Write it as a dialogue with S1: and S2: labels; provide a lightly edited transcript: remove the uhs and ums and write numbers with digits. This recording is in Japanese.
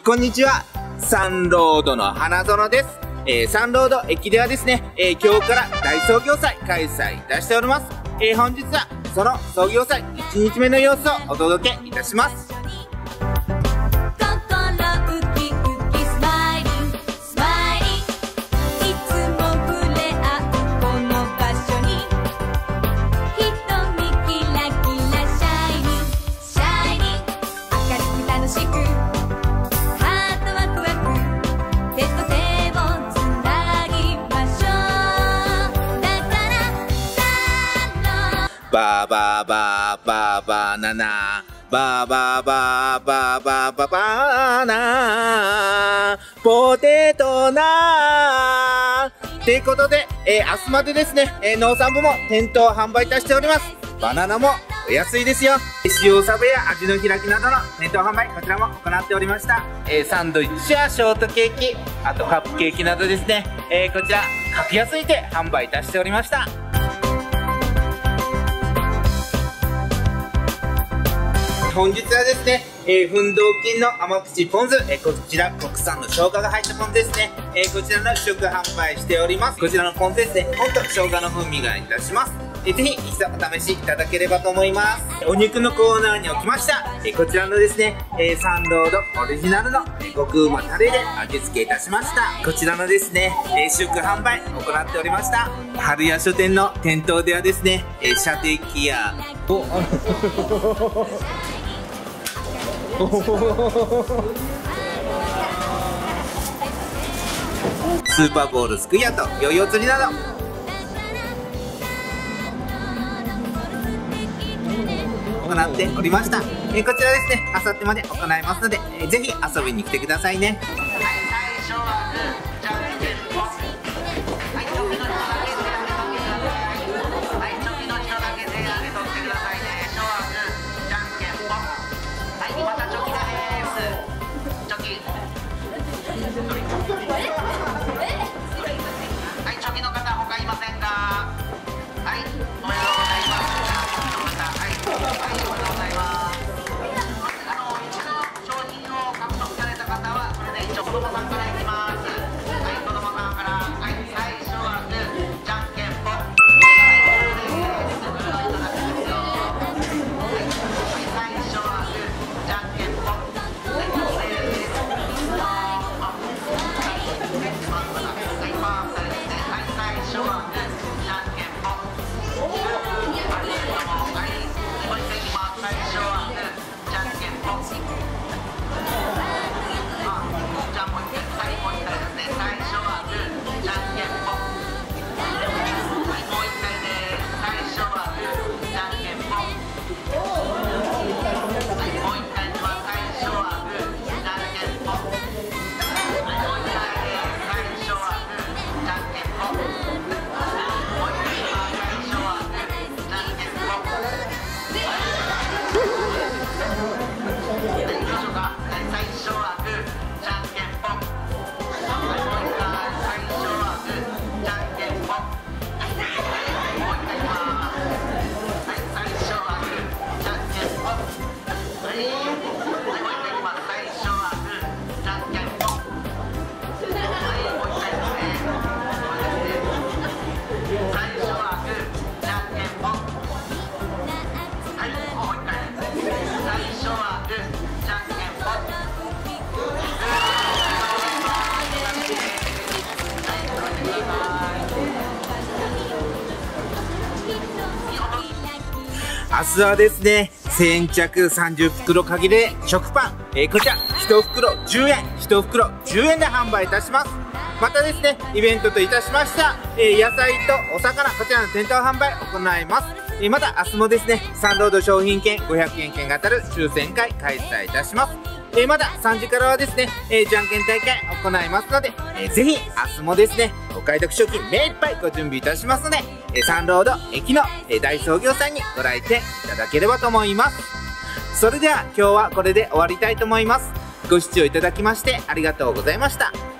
S1: こんにちは。サンロードの花園です。サンロード駅ではですね、今日から大創業祭開催いたしております。本日はその創業祭1日目の様子をお届けいたします。バーバーバーバーバナナバーバーバーバーバーバーバナポテトナーっていうことで、明日までですね、農産部も店頭販売いたしております。バナナもお安いですよ。塩サブや味の開きなどの店頭販売、こちらも行っておりました。サンドイッチやショートケーキ、あとカップケーキなどですね、こちら格安にて販売いたしておりました。本日はですね、奮闘金の甘口ポン酢、こちら国産の生姜が入ったポン酢ですね、こちらの試食販売しております。こちらのポン酢ですね、ほんと生姜の風味がいたします。ぜひ一度お試しいただければと思います。お肉のコーナーにおきました、こちらのですね、サンロードオリジナルの極うまタレで味付けいたしました。こちらのですね、試食販売行っておりました。春屋書店の店頭ではですね、射的やスーパーボールすくいやとヨーヨー釣りなど行っておりました。こちらですね、あさってまで行いますので、ぜひ遊びに来てくださいね。明日はですね、先着30袋限りで食パン、こちら1袋10円、1袋10円で販売いたします。またですね、イベントといたしました、野菜とお魚、こちらの店頭販売行います。また明日もですね、サンロード商品券500円券が当たる抽選会開催いたします。まだ3時からはですね、じゃんけん大会行いますので、ぜひ明日もですね、お買い得商品目いっぱいご準備いたしますので、サンロード駅の大創業さんにご来店いただければと思います。それでは今日はこれで終わりたいと思います。ご視聴いただきましてありがとうございました。